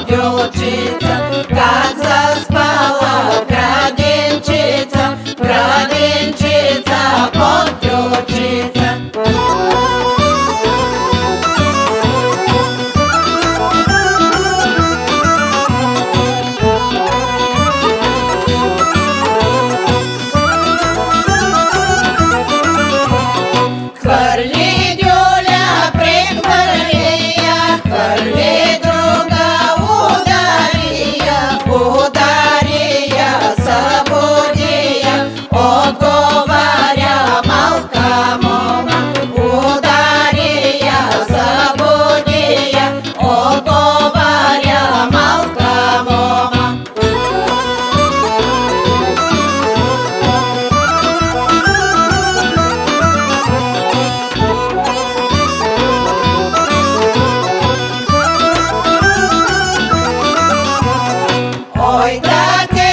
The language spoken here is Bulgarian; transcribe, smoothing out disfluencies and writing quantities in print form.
девчица, как заспала краденчица, краденчица, под девчица. Хвърли дюля, прехвърли я, хвърли друга, удари я, удари я, събуди я, отговаря малка мома. Удари я, събуди я, отговаря малка мома. Ой, да